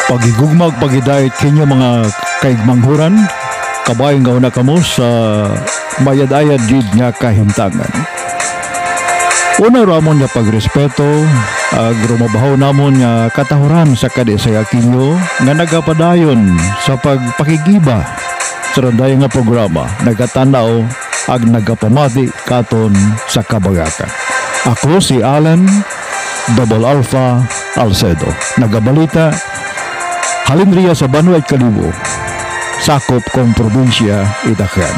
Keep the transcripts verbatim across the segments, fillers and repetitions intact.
Pagigugmag pagidayat kinyo mga kaigmanghuran, kabayan nga una kamo sa mayad-ayad gid nga kahimtangan. Una ramon nga pagrespeto, ag rumabahaw namon nga katahuran sa kadisaya kinyo nga nagapadayon sa pagpakigiba sa randay nga programa, nagatanaw ag nagapamati katon sa kabagaka. Ako si Alan Double Alpha Alcedo, nagabalita halin riya sa Banway Kalibo, sakop kong probinsya Itacan.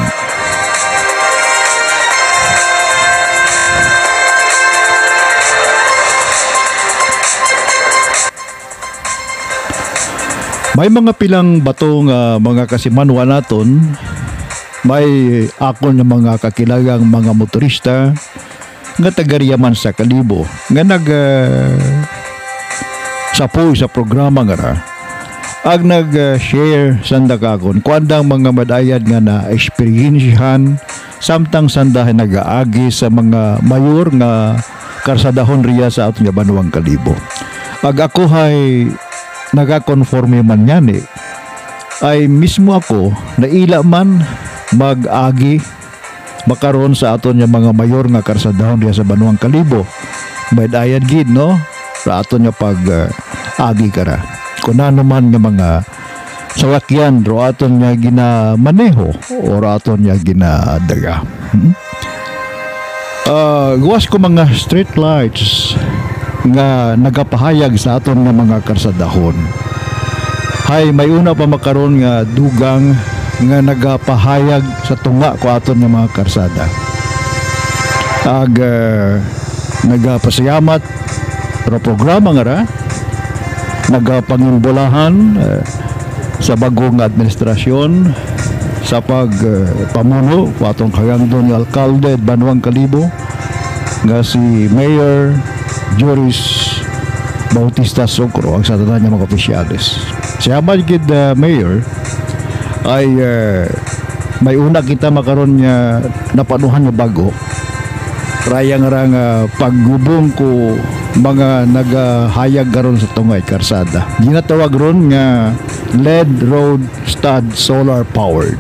May mga pilang bato nga mga kasimanwa naton, may ako ng mga kakilagang mga motorista nga tagariyaman sa Kalibo nga nag uh, sapoy sa programa nga ra ag nag-share uh, sanda kakon kuandang mga madayad nga na eksperyensyahan samtang sandahan nagaagi sa mga mayor nga karsadahon riya sa aton nga Banwang Kalibo. Ag ako hay nagakonforme man yan eh, ay mismo ako naila man mag-agi makaroon sa aton nga mga mayor nga karsadahon riya sa Banwang Kalibo. Madayad gid no sa aton nga pag uh, agi kara. Kung ano man nga mga sawakyan ro aton nga ginamaneho o aton nga ginadaga. Hmm? Uh, gawas ko mga street lights nga nagapahayag sa aton nga mga karsadahon. Hay may una pa makaroon nga dugang nga nagapahayag sa tunga ko aton nga mga karsada. Ag uh, nagapasayamat ro programa nga ra, nagapangimbulahan uh, sa bagong administrasyon sa pagpamuno uh, patong kagandon ng alkalde at Banwang Kalibo nga si Mayor Joris Bautista Socro ang sa tanan niya mga opisyalis. Siya man gid uh, Mayor ay uh, may una kita makaroon nga napanuhan nga bago rayang rang uh, paggubong ko mga nagahayag garon sa tungay karsada. Ginatawag ron nga L E D road stud solar powered.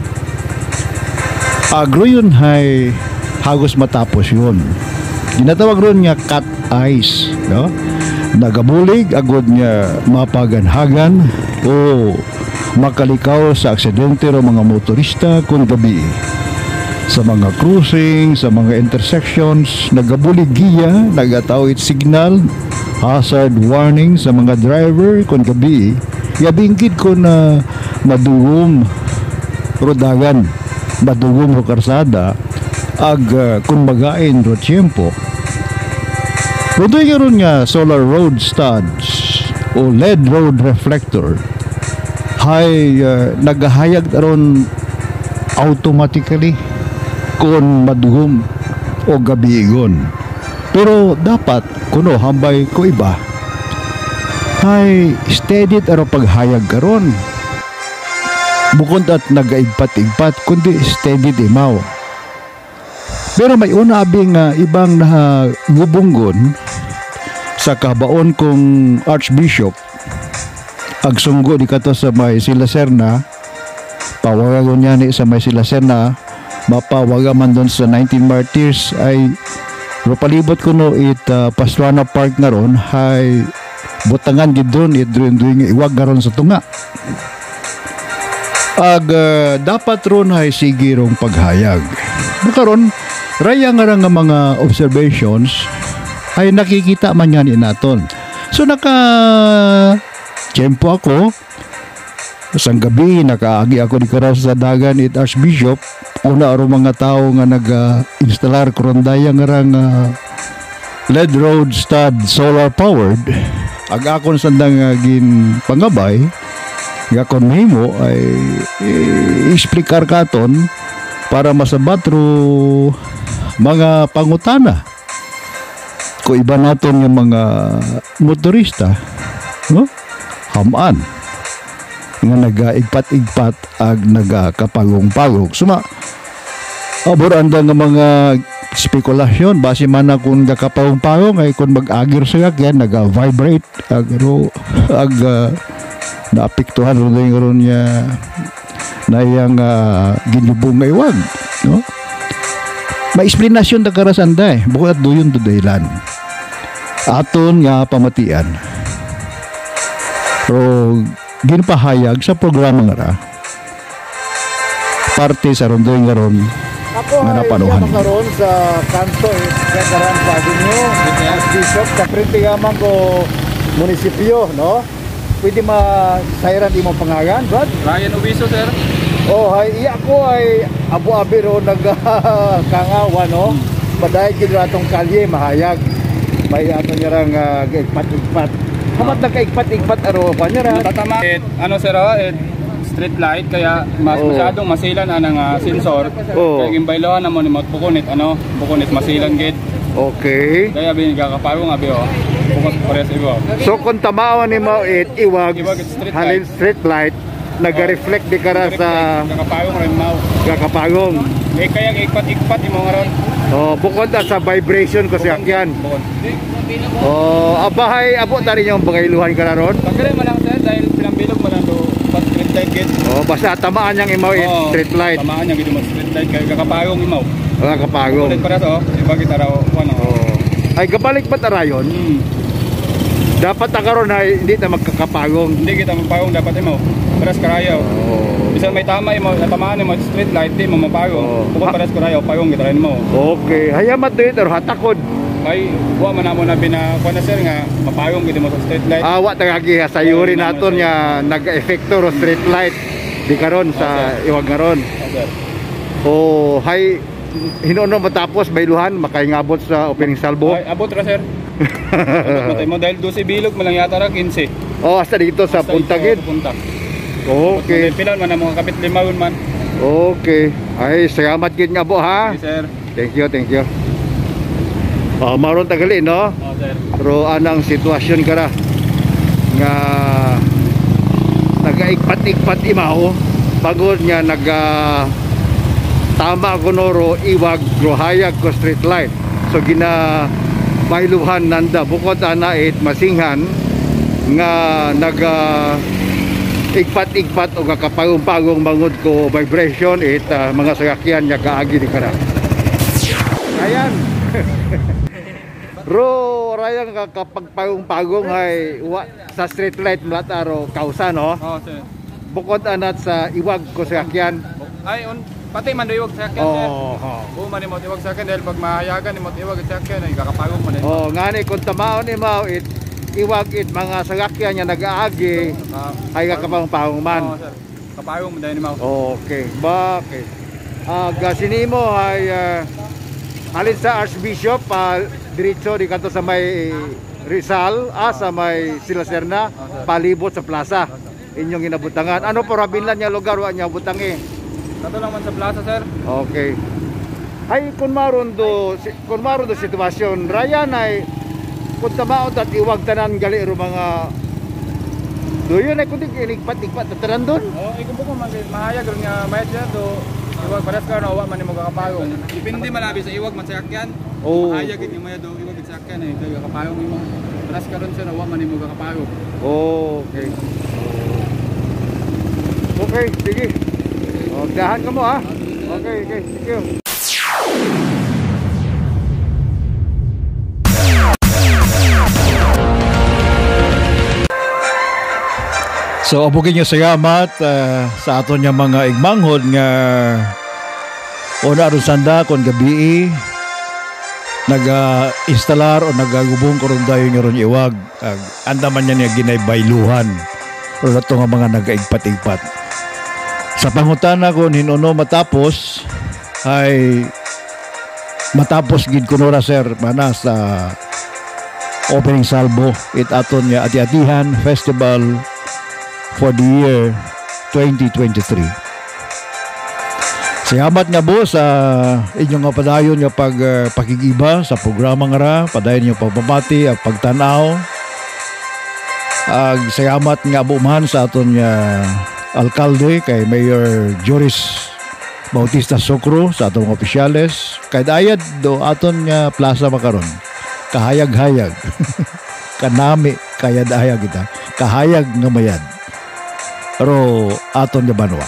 Agro yun hay hagos matapos yun. Ginatawag ron nga cut ice, no? Nagabulig agod nga mapaganhagan o makalikaw sa aksidente ro mga motorista kung gabi. Sa mga cruising, sa mga intersections, nagabulig giya, nagatawid signal, hazard warning sa mga driver kung gabi. Yabingkid ko na madugom rodagan, madugom ro karsada, ag uh, kung magain ro tiyempo. Rodoy karon nga solar road studs o L E D road reflector hay uh, nagahayag aron automatically kung madugom o gabigon. Pero dapat kuno hambay ko iba ay steady aron paghayag karon. Bukod at nagaigpat-igpat kundi steady imaw. Pero may una abing uh, ibang nahagubunggon sa kabaon kong Archbishop agsunggo di kato sa may Silaserna, pawagan niya ni sa may Silaserna, mapawaga man doon sa nineteen Martyrs ay rupalibot ko no it uh, Pastrana Park nga ron hay butangan gid doon it doon iwag nga ron sa tunga. Ag uh, dapat ron hay sigirong paghayag. Makaron raya nga nga mga observations ay nakikita man yan inaton. So naka tiyempo ako isang gabi nakaagi ako di karas sa dagan it Archbishop una aro mga tao nga nag-instalar uh, kurandaya nga rang uh, L E D road stud solar powered ag akon sandang uh, gin pangabay gakon mahimo ay i-explicar katon para masabat ro mga pangutana ko iba naton yung mga motorista no hamaan nga nagaigpat-igpat ag nagakapagong-pagong suma abor anda nga mga spekulasyon base man na kung gakapagong-pagong ay kung mag-agir sa yan naga-vibrate ag ro ag uh, naapektuhan ron yung ron niya na iyang uh, ginubong nga iwag, no? May explanation ta karasanda eh, bukod at duyon to dahilan aton nga pamatian. So ginpahayag sa programa nga ra parte sa ron doon nga ron Ako nga ay napanuhan. siya makaroon sa kanto eh, sa Karan Avenue, Bishop, sa Printigaman ko munisipyo, no? Pwede masayran imong pangalan, Brad? Ryan Ubiso, sir. Oh, hay, iya ko ay abu-abi ro nagkangawa, no? Paday gid ratong kalye mahayag. May ato niya rang uh, igpat-igpat. Hamat na kaigpat-igpat aro pa niya ra. Tatama. It, ano, sir, oh, it, street light, kaya mas Oh. masyadong masilan anang uh, sensor. Oh. Kaya gimbailohan namon ni bukunit, ano, bukunit masilan gid. Okay. Kaya bin gakaparo nga biyo. Bukod pares ibo. So kung tamawan ni mo it iwag Iwag it street halin street light naga-reflect di kara sa Gakaparo rin mau. kakapagong. Eh kaya ikpat-ikpat imo ngaron. Oh, bukod na sa vibration ko siya yan. Bukod. Oh, abahay abo ta rin yung bagayluhan ka na ron. Pagkali man lang, sir, dahil pinambilog man lang do pas street light gid. Oh, basta tamaan yang imaw it Oh, street light. Tamaan niya gid mo street light kaya gakaparo imaw. Wala kapagong. Bukunit pares, oh. Iba kita raw ano. Oh. Ay gabalik pa tarayon. Hmm. Dapat ta karon ay hindi na magkakapagong. Hindi kita mapagong dapat imaw. Pares karayaw. Oh. Bisan may tama imo, natamaan imo street light di mo mapagong. Oh. Bukod pares karayaw, pagong kita rin mo. Okay, hayamat do ito hatakod. Kay buwa man namo na bina kuan na sir nga mapagong gid mo sa street light. Awa tagagi sa yuri naton nga nag-efekto ro street light di karon sa iwag karon. Sir. Oh, hay hinuno matapos bayluhan makaingabot sa opening salvo. Ay, abot ra sir. Abot mo dahil dosi bilog man lang yata ra quince. Oh, hasta dito sa Basta punta ito, gid. Punta. Okay. Pilan man ang mga kapit limawon man. Okay. Ay, salamat gid nga po ha. Okay, sir. Thank you, thank you. Oh, maron tagali no. Oh, sir. Pero anang sitwasyon kara nga nagaikpat-ikpat imaw pagod nga naga tama kunoro iwag grohayag ko street light. So gina bayluhan nanda bukod ana it masinghan nga naga igpat-igpat o kakapagong-pagong mangod ko vibration it uh, mga sasakyan nga kaagi di kara. Ayan. Ro rayang kakapagpagong-pagong ay wa, sa street light mlat aro kausa no. Oh, sir. Bukod anat sa iwag ko sasakyan. Ay, on pati man do iwag sa akin, sir. Oh, oh. Oo man imot iwag sa akin dahil pag mahayagan imot iwag sa akin ay kakapagong man. Oh, ngani kung tamaon ni mao it iwag it mga sasakyan nga nag-aagi ay kakapagong-pagong man. Oo, sir. Kapagong man dahil ni Mau. Okay, bakit? Ah, gasini mo ay uh, alin sa Archbishop uh, diretso di kanto sa may Rizal, ah, sa may Sila Serna, palibot sa plaza. Inyong inabutangan. Ano po rabinlan niya lugar wa niya butangi? Kato lang man sa plaza, sir. Okay. Ay kun maron do si- kun maron do sitwasyon Ryan ay kun tamaot at iwag tanan gali ro mga doyon ay kundi inigpat-igpat tanan doon. Oh, ikum ko man mahayag ron nga mayat siya do iwag pares ka no wa man nimo kakapagong. Depende malabi sa iwag man sa akyan. Oh. Mahayag gid nga mayat do iwag gid sa akyan ay do kakapagong imo. Pares ka ron siya no wa man nimo kakapagong. Oh, okay. Okay, sige. Oh, dahan ka mo ha. Okay, okay. Thank you. So abugin niyo salamat uh, sa aton nga mga igmanghod nga una aron sanda kon gabi naga-instalar o nagagubong karon dayon nga ron iwag uh, andaman niya niya ginay bayluhan o nato nga mga nagaigpat-igpat. Sa pangutana kon hinuno matapos ay matapos gid kunora sir mana sa opening salvo it aton nga ati-atihan festival for the year twenty twenty-three. Salamat nga po sa inyong nga padayon nga pag uh, pakigiba sa programa nga ra, padayon niyo pagpapati at pagtanaw. Ag salamat nga po man sa aton nga alkalde kay Mayor Joris Bautista Socro sa atong opisyales kay dayad do aton nga plaza makaron. Kahayag-hayag. Kanami kayad-hayag kita. Kahayag nga mayad. ro aton nga banwa.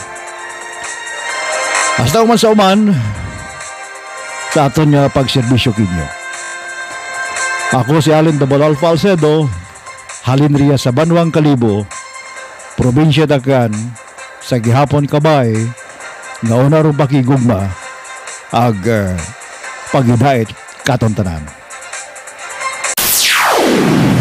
Hasta uman sa uman sa aton nga pagserbisyo kinyo. Ako si Allen Double Alpha Alcedo, halin riya sa Banwang Kalibo, probinsya Dakan, sa gihapon Kabay, nga una ron pakigugma ag uh, pagidait katon tanan.